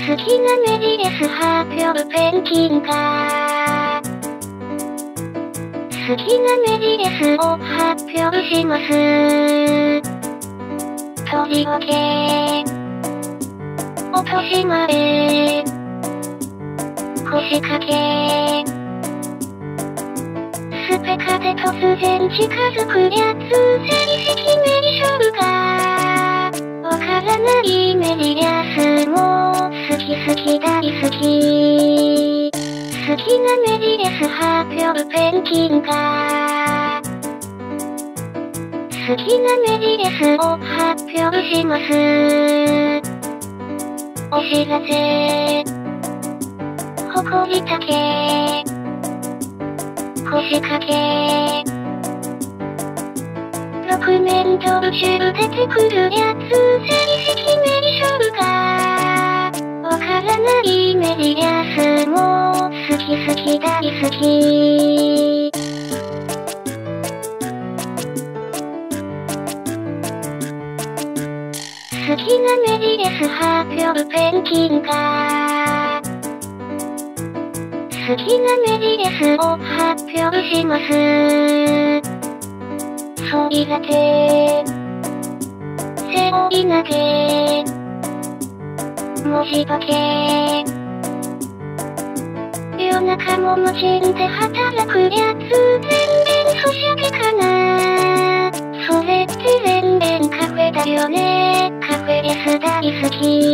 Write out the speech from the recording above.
好きなメディレス発表ペンキンか。好きなメディレスを発表します。とりわけ落とし前腰掛けスペカで突然近づくやつ正式名称がわからないメディレスも好き大好き。好きなメディレス発表ペンキンか。好きなメディレスを発表します。お知らせ誇りたけ腰掛け6面トルシュル出てくるやつ正式名称がわからないメディレスも好き大好き。好きなメディレス発表ペンキンか。好きなメディレスを発表します。そり立て背負い投げ文字化け夜中も無人で働くやつ全然ソシャゲかな。それって全然カフェだよね。カフェレス大好き。